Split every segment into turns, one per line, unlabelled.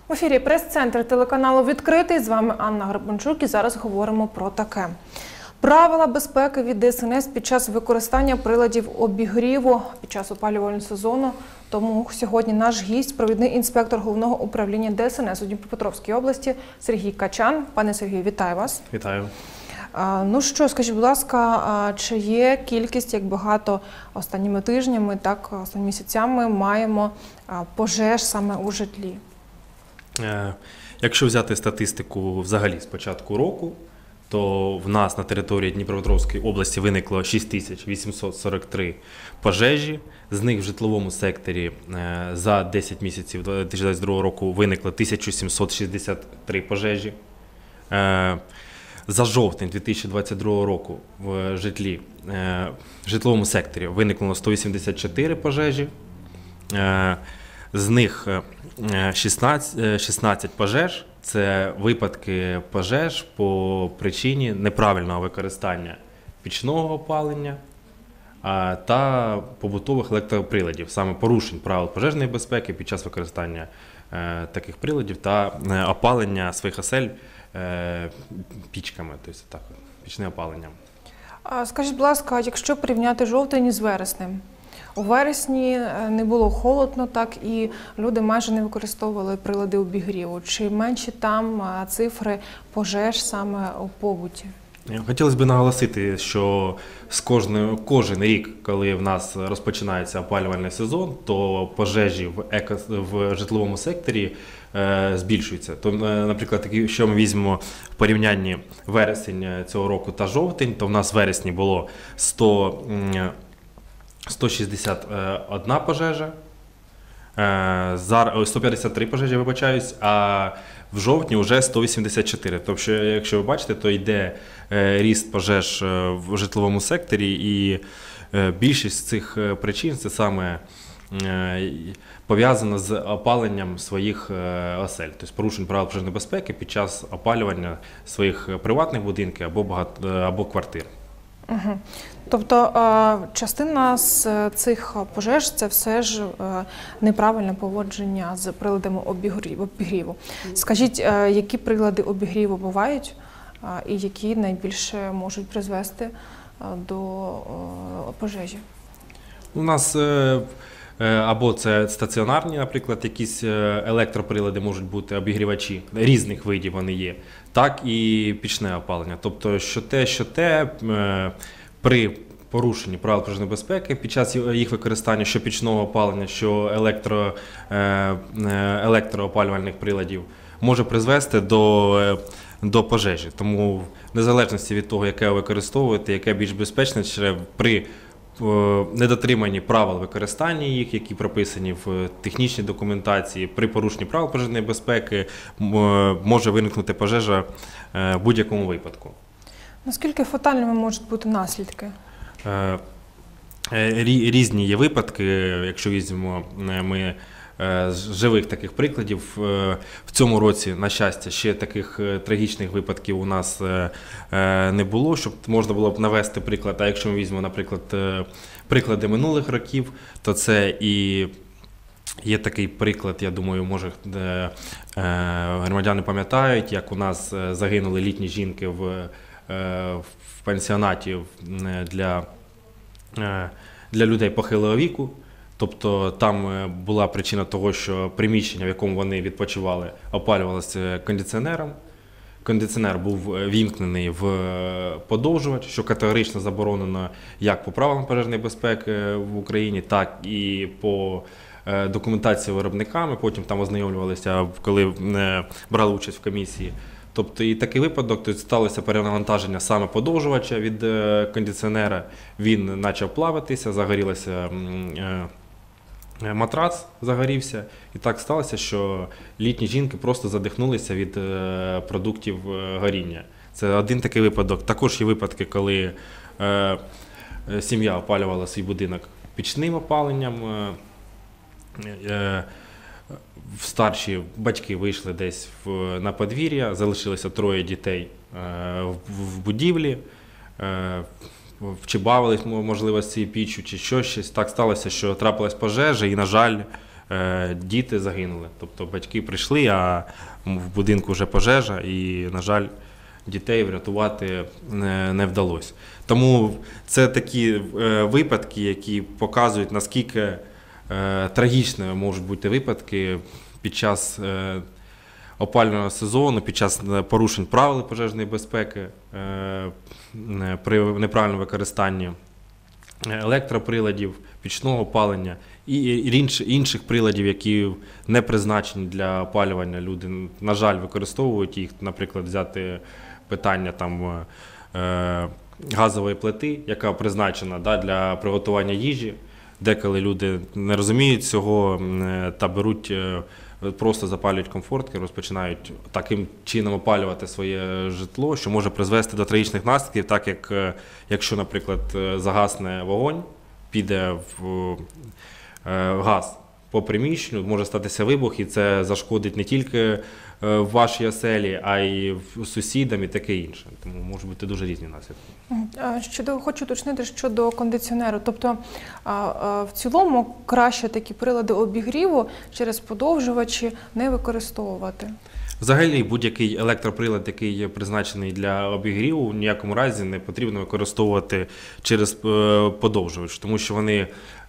В ефірі прес-центр телеканалу «Відкритий». З вами Анна Гребенчук і зараз говоримо про таке. Правила безпеки від ДСНС під час використання приладів обігріву під час опалювального сезону. Тому сьогодні наш гість – провідний інспектор Головного управління ДСНС у Дніпропетровській області Сергій Качан. Пане Сергію, вітаю вас.
Вітаю.
Ну що, скажіть, будь ласка, чи є кількість, як багато останніми тижнями, так останніми місяцями маємо пожеж саме у житлі?
Якщо взяти статистику взагалі з початку року, то в нас на території Дніпропетровської області виникло 6843 пожежі. З них в житловому секторі за 10 місяців 2022 року виникло 1763 пожежі. За жовтень 2022 року в житловому секторі виникло 184 пожежі. З них 16 пожеж – це випадки пожеж по причині неправильного використання пічного опалення та побутових електроприладів, саме порушень правил пожежної безпеки під час використання таких приладів та опалення своїх осель пічками, тобто так, пічне опалення.
Скажіть, будь ласка, якщо порівняти жовтень із вереснем? У вересні не було холодно, так і люди майже не використовували прилади обігріву. Чи менші там цифри пожеж саме у побуті?
Хотілося б наголосити, що кожен рік, коли в нас розпочинається опалювальний сезон, то пожежі в житловому секторі збільшуються. То, наприклад, якщо ми візьмемо в порівнянні вересень цього року та жовтень, то в нас в вересні було 161 пожежа, 153 пожежі, вибачаюсь, а в жовтні вже 184. Тобто, якщо ви бачите, то йде ріст пожеж в житловому секторі, і більшість цих причин – це саме пов'язано з опаленням своїх осель, тобто порушень правил пожежної безпеки під час опалювання своїх приватних будинків або квартир.
Угу. Тобто частина з цих пожеж – це все ж неправильне поводження з приладами обігріву. Скажіть, які прилади обігріву бувають і які найбільше можуть призвести до пожежі?
У нас або це стаціонарні, наприклад, якісь електроприлади можуть бути, обігрівачі, різних видів вони є, так і пічне опалення. Тобто, що те, при порушенні правил пожежної безпеки під час їх використання, що пічного опалення, що електроопалювальних приладів, може призвести до пожежі. Тому в незалежності від того, яке ви використовуєте, яке більш безпечне, при недотриманні правил використання їх, які прописані в технічній документації, при порушенні правил пожежної безпеки може виникнути пожежа в будь-якому випадку.
Наскільки фатальними можуть бути наслідки?
Різні є випадки, якщо візьмемо ми з живих таких прикладів. В цьому році, на щастя, ще таких трагічних випадків у нас не було, щоб можна було б навести приклад. А якщо ми візьмемо, наприклад, приклади минулих років, то це і є такий приклад, я думаю, може громадяни пам'ятають, як у нас загинули літні жінки в пансіонаті для людей похилого віку. Тобто там була причина того, що приміщення, в якому вони відпочивали, опалювалося кондиціонером. Кондиціонер був вімкнений в подовжувач, що категорично заборонено як по правилам пожежної безпеки в Україні, так і по документації виробниками. Потім там ознайомлювалися, коли брали участь в комісії. Тобто і такий випадок, тобто сталося перенавантаження саме подовжувача від кондиціонера, він почав плавитися, загорілося матрац, загорівся, і так сталося, що літні жінки просто задихнулися від продуктів горіння. Це один такий випадок. Також є випадки, коли сім'я опалювала свій будинок пічним опаленням, старші батьки вийшли десь на подвір'я, залишилося 3 дітей в будівлі, чи бавились, можливо, з цією піччю, чи щось. Так сталося, що трапилась пожежа і, на жаль, діти загинули. Тобто батьки прийшли, а в будинку вже пожежа і, на жаль, дітей врятувати не вдалося. Тому це такі випадки, які показують, наскільки трагічними можуть бути випадки під час опалювального сезону, під час порушень правил пожежної безпеки, при неправильному використанні електроприладів, пічного опалення і інших приладів, які не призначені для опалювання. Люди, на жаль, використовують їх, наприклад, взяти питання там газової плити, яка призначена для приготування їжі. Деколи люди не розуміють цього та беруть, просто запалюють комфортки, розпочинають таким чином опалювати своє житло, що може призвести до трагічних наслідків, так як якщо, наприклад, загасне вогонь, піде в газ по приміщенню, може статися вибух, і це зашкодить не тільки в вашій оселі, а й сусідам і таке інше. Тому можуть бути дуже різні наслідки.
Хочу уточнити щодо кондиціонеру. Тобто в цілому краще такі прилади обігріву через подовжувачі не використовувати?
Взагалі будь-який електроприлад, який є призначений для обігріву, в ніякому разі не потрібно використовувати через подовжувач, тому що вони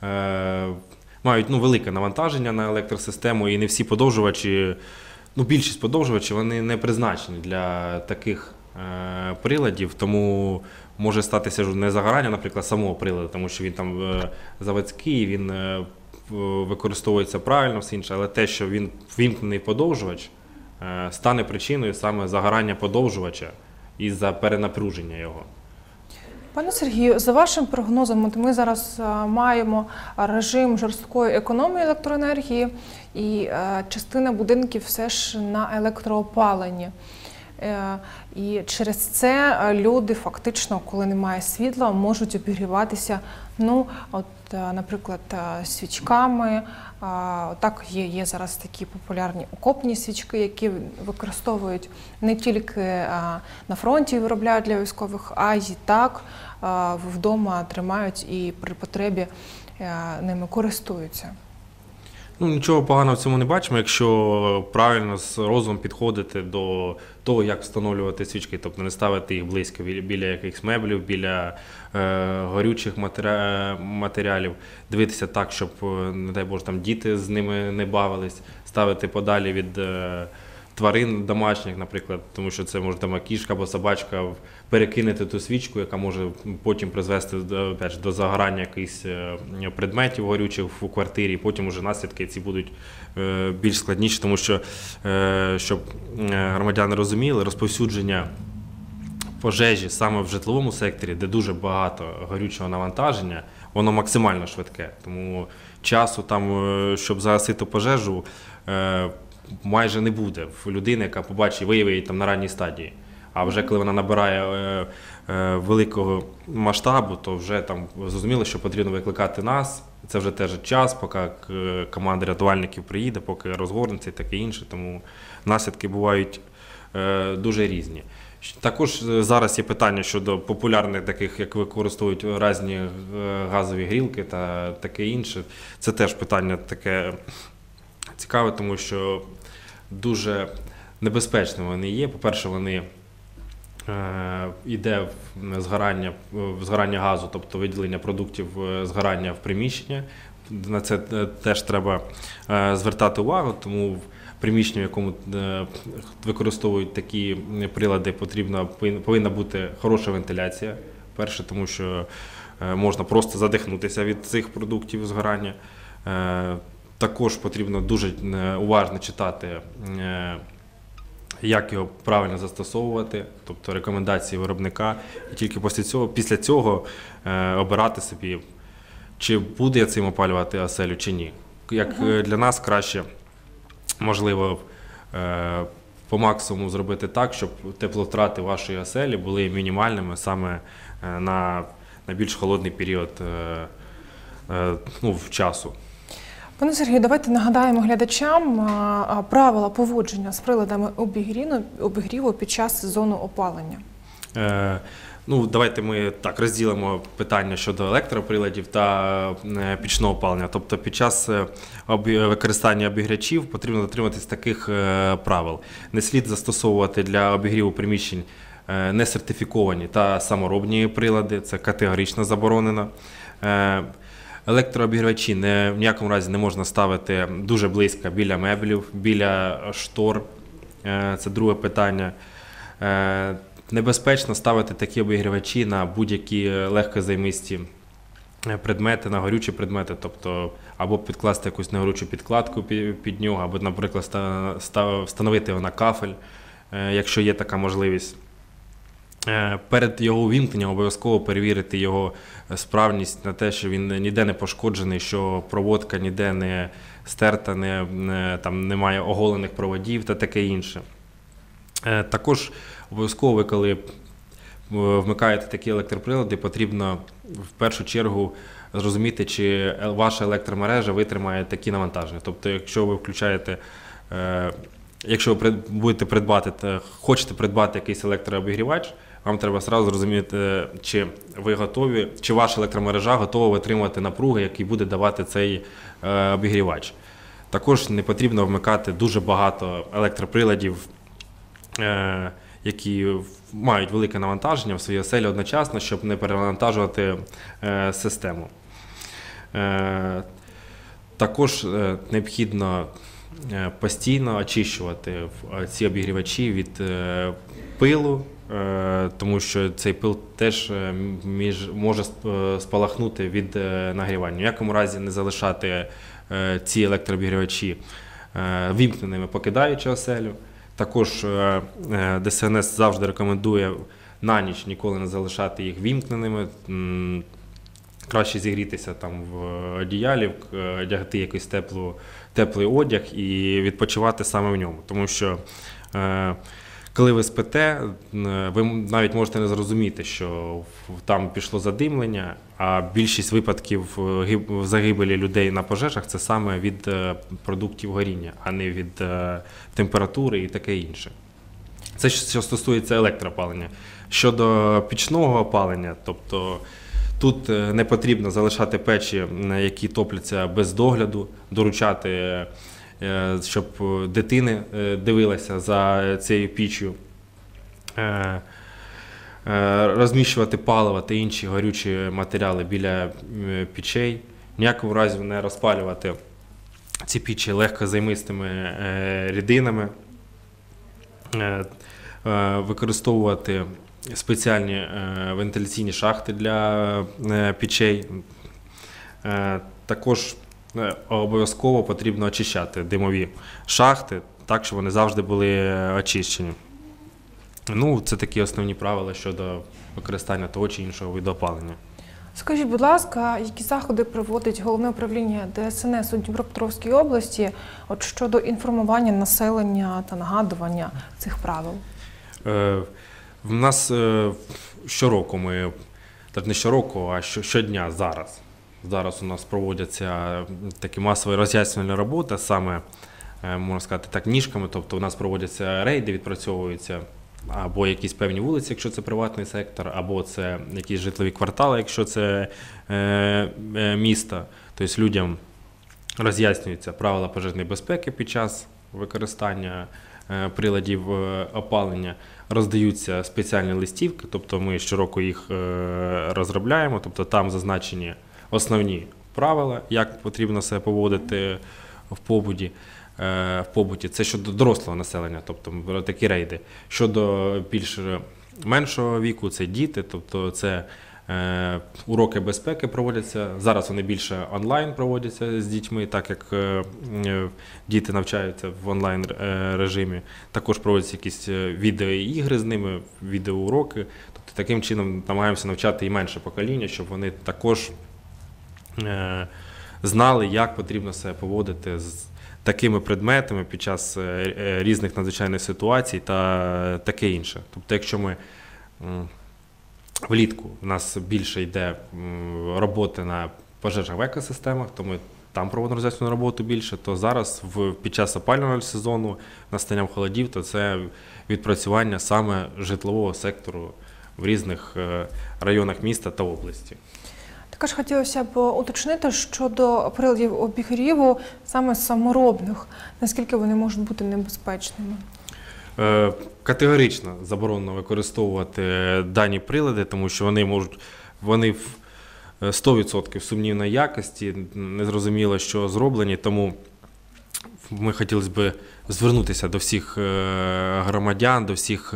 мають велике навантаження на електросистему, і не всі подовжувачі, більшість подовжувачів, вони не призначені для таких приладів, тому може статися не загорання, наприклад, самого приладу, тому що він там заводський, він використовується правильно, все інше, але те, що він ввімкнений подовжувач, стане причиною саме загорання подовжувача із-за перенапруження його.
Пане Сергію, за вашим прогнозом, ми зараз маємо режим жорсткої економії електроенергії і частина будинків все ж на електроопаленні. І через це люди фактично, коли немає світла, можуть обігріватися, наприклад, свічками. Так, є зараз такі популярні окопні свічки, які використовують не тільки на фронті, виробляють для військових, а й так вдома тримають і при потребі ними користуються.
Нічого поганого в цьому не бачимо, якщо правильно з розумом підходити до того, як встановлювати свічки, тобто не ставити їх близько біля якихось меблів, біля горючих матеріалів, дивитися так, щоб, не дай Боже, там діти з ними не бавились, ставити подалі від тварин домашніх, наприклад, тому що це може там кішка або собачка перекинути ту свічку, яка може потім призвести до загорання якихось предметів горючих у квартирі, і потім уже наслідки ці будуть більш складніші, тому що, щоб громадяни розуміли, розповсюдження пожежі саме в житловому секторі, де дуже багато горючого навантаження, воно максимально швидке, тому часу там, щоб загасити пожежу, майже не буде в людини, яка побачить, виявить там на ранній стадії. А вже коли вона набирає великого масштабу, то вже там зрозуміло, що потрібно викликати нас. Це вже теж час, поки команда рятувальників приїде, поки розгорнеться і таке інше. Тому наслідки бувають дуже різні. Також зараз є питання щодо популярних таких, як використовують різні газові грілки та таке інше. Це теж питання таке цікаве, тому що дуже небезпечними вони є. По-перше, вони йде згорання газу, тобто виділення продуктів згорання в приміщення. На це теж треба звертати увагу, тому в приміщенні, в якому використовують такі прилади, повинна бути хороша вентиляція. Перше, тому що можна просто задихнутися від цих продуктів згорання. Також потрібно дуже уважно читати, як його правильно застосовувати, тобто рекомендації виробника, і тільки після цього обирати собі, чи буде я цим опалювати оселю, чи ні. Як для нас краще, можливо, по максимуму зробити так, щоб тепловтрати вашої оселі були мінімальними саме на більш холодний період часу.
Пане Сергію, давайте нагадаємо глядачам правила поводження з приладами обігріву під час сезону опалення.
Ну, давайте ми так розділимо питання щодо електроприладів та пічного опалення. Тобто під час використання обігрівачів потрібно дотримуватись таких правил. Не слід застосовувати для обігріву приміщень несертифіковані та саморобні прилади, це категорично заборонено. Електрообігрівачі в ніякому разі не можна ставити дуже близько біля меблів, біля штор. Це друге питання. Небезпечно ставити такі обігрівачі на будь-які легкозаймисті предмети, на горючі предмети, тобто або підкласти якусь негорючу підкладку під нього, або, наприклад, встановити його на кафель, якщо є така можливість. Перед його увімкненням обов'язково перевірити його справність на те, що він ніде не пошкоджений, що проводка ніде не стерта, там немає оголених проводів та таке інше. Також обов'язково ви, коли вмикаєте такі електроприлади, потрібно в першу чергу зрозуміти, чи ваша електромережа витримає такі навантаження. Тобто, якщо ви включаєте, якщо ви хочете придбати якийсь електрообігрівач, вам треба одразу зрозуміти, чи ви готові, чи ваша електромережа готова витримувати напруги, які буде давати цей обігрівач. Також не потрібно вмикати дуже багато електроприладів, які мають велике навантаження в своїй оселі одночасно, щоб не перевантажувати систему. Також необхідно постійно очищувати ці обігрівачі від пилу, тому що цей пил теж може спалахнути від нагрівання. В якому разі не залишати ці електрообігрівачі вімкненими, покидаючи оселю. Також ДСНС завжди рекомендує на ніч ніколи не залишати їх вімкненими. Краще зігрітися там в одіялі, одягти якийсь теплий одяг і відпочивати саме в ньому. Тому що коли ви спите, ви навіть можете не зрозуміти, що там пішло задимлення, а більшість випадків загибелі людей на пожежах – це саме від продуктів горіння, а не від температури і таке інше. Це що стосується електроопалення. Щодо пічного опалення, тобто тут не потрібно залишати печі, які топляться без догляду, доручати, щоб дитини дивилися за цією піччю, розміщувати паливо та інші горючі матеріали біля пічей, в ніякому разі не розпалювати ці пічі легкозаймистими рідинами, використовувати спеціальні вентиляційні шахти для пічей. Також обов'язково потрібно очищати димові шахти, так, щоб вони завжди були очищені. Ну, це такі основні правила щодо використання того чи іншого виду опалення.
Скажіть, будь ласка, які заходи проводить Головне управління ДСНС у Дніпропетровській області щодо інформування населення та нагадування цих правил?
В нас щороку не щороку, а щодня зараз. Зараз у нас проводяться такі масові роз'яснювальні роботи, саме, можна сказати так, ніжками, тобто у нас проводяться рейди, відпрацьовуються або якісь певні вулиці, якщо це приватний сектор, або це якісь житлові квартали, якщо це місто. Тобто людям роз'яснюються правила пожежної безпеки під час використання приладів опалення, роздаються спеціальні листівки, тобто ми щороку їх розробляємо, тобто там зазначені основні правила, як потрібно себе поводити в побуті. Це щодо дорослого населення, тобто такі рейди. Щодо меншого віку, це діти, тобто це уроки безпеки проводяться. Зараз вони більше онлайн проводяться з дітьми, так як діти навчаються в онлайн режимі. Також проводяться якісь відеоігри з ними, відеоуроки. Тобто таким чином намагаємося навчати і менше покоління, щоб вони також знали, як потрібно себе поводити з такими предметами під час різних надзвичайних ситуацій та таке інше. Тобто, якщо ми влітку у нас більше йде роботи на пожежах в екосистемах, то ми там проводимо роз'яснювальну роботу більше, то зараз під час опалювального сезону, настанням холодів, то це відпрацювання саме житлового сектору в різних районах міста та області.
Також хотілося б уточнити щодо приладів обігріву саме саморобних, наскільки вони можуть бути небезпечними.
Категорично заборонено використовувати дані прилади, тому що вони в 100% сумнівної якості, незрозуміло, що зроблені, тому ми хотілося б звернутися до всіх громадян, до всіх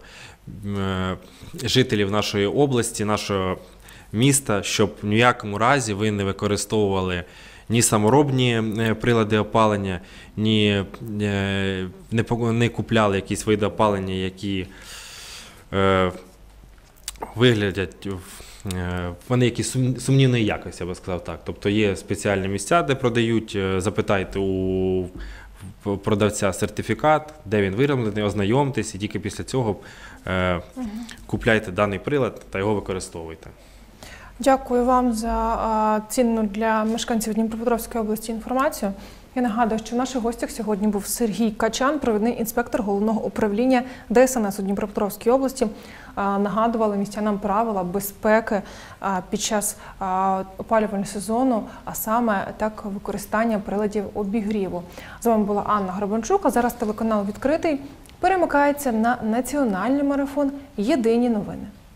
жителів нашої області, нашого міста, щоб в ніякому разі ви не використовували ні саморобні прилади опалення, ні не купляли якісь види опалення, які виглядять, вони якісь сумнівної якості, я би сказав так. Тобто є спеціальні місця, де продають, запитайте у продавця сертифікат, де він вироблений, ознайомтесь, і тільки після цього купляйте даний прилад та його використовуйте.
Дякую вам за цінну для мешканців Дніпропетровської області інформацію. Я нагадую, що в наших гостях сьогодні був Сергій Качан, провідний інспектор Головного управління ДСНС у Дніпропетровській області. Нагадували містянам правила безпеки під час опалювального сезону, а саме так використання приладів обігріву. З вами була Анна Гребенчук, а зараз телеканал «Відкритий» перемикається на національний марафон «Єдині новини».